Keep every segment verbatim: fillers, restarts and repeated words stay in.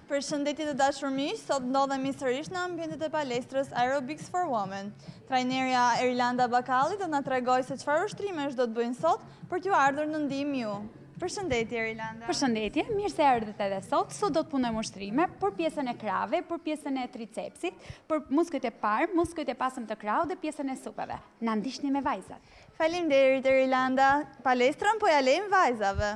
Përshëndetje të dashur miq, sot ndodhemi sërish në ambientet e palestrës Aerobics for Women. Trajnerja Erilanda Bakalli do na tregojë se çfarë ushtrimesh do të bëjnë sot për t'ju ardhur në ndihmë ju. Përshëndetje Erilanda. Përshëndetje, mirë se erdhët edhe sot. Sot do të punojmë ushtrime për pjesën e krave, për pjesën e tricepsit, për muskujt e parë, muskujt e pasëm të krahut dhe pjesën e supeve. Na ndiqni me vajzat. Faleminderit Erilanda. Palestrën po ja lejmë vajzave.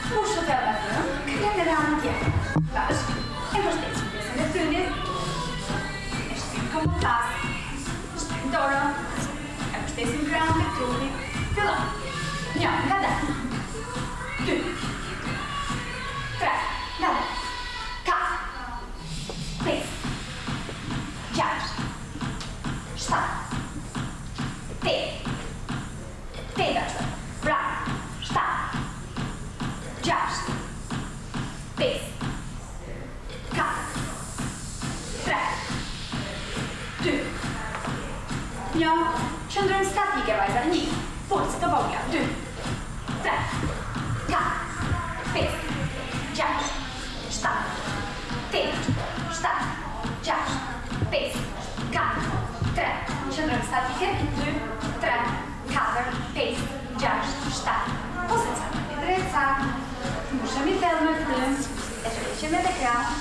Pushë të të të këtë edhe anë tjetër. Bashkë, e përshtetësim pjesën e fylit, e shtim këmë pas, shtim dorën, e përshtetësim kranë të trupit, fillon. Një, nga dhe. Dy. Tre, nga dhe. Katër. Pesë. Gjashtë. Shtatë. Tetë. Tetë është. Bravo. Shtatë. Gjashtë. Pesë. Katër. Tre. Dy. Një. Qëndrojmë statike, vajza. Një. Pulsë të vogla. Dy. Tre. Katër. Pesë. Gjashtë. Shtatë. Tetë. Shtatë. Gjashtë. Pesë. Katër. Tre. Qëndrojmë statike. Dy. Tre. Katër. Pesë. Gjashtë. Shtatë. Pozicion e drejta. Mbushëm i thellë me frymë. E shëreqim edhe krah.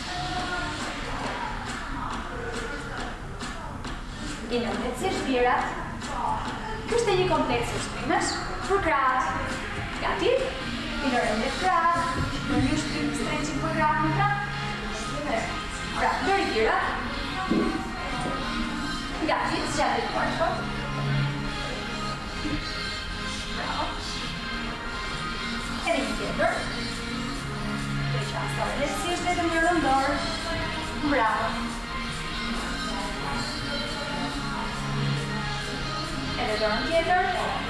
Gjenëm dhe si shpirat. Kështë e një kompleks ushtrimesh për krahët. Gati? Minërëm dhe krahët. Në një ushtrim stretching për krahët në krahët. Pra, dori tirat. Gati, së gjatë të korpo. Bravo. Edhe një tjetër. Dhe që asore dhe si është edhe një rëndor. Bravo. Edhe dorën tjetër.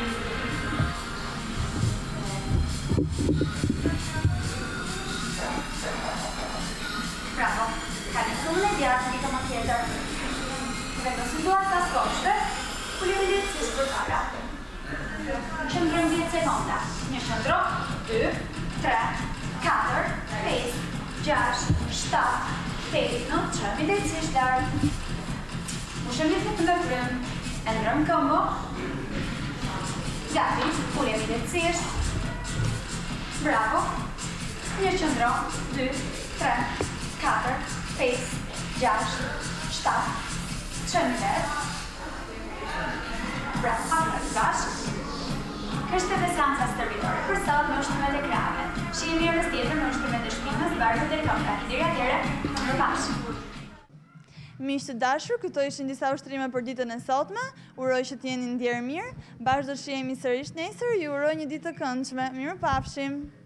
Bravo. Kalim këmën e djatë, një këmë tjetër. Vendosim duar të askoshtë, pulim letësisht për para. Qëndrëm dhjetë sekonda. Një qëndro, dy, tre, katër, pesë, gjashtë, shtatë, tetë, në qëmi letësisht lartë. Mushëm i të me frymë. Endrëm këmbo. Gati, pulim letësisht. Bravo. Një qëndro, dy, tre, katër, pesë, gjashtë, shtatë, qëmi letë. Bravo, hapër të bashkë. Kështë edhe seansa stërvitore për sot me ushtrimet e krave. Shihemi orës tjetër me ushtrimet e shpinës, barbët e këmbëve. Deri atëherë, mirëpafshim. Miq të dashur, këto ishin disa ushtrime për ditën e sotme. Uroj që të jeni ndjerë mirë. Bashkë do të shihemi sërish nesër. Ju uroj një ditë të këndshme. Mirëpafshim.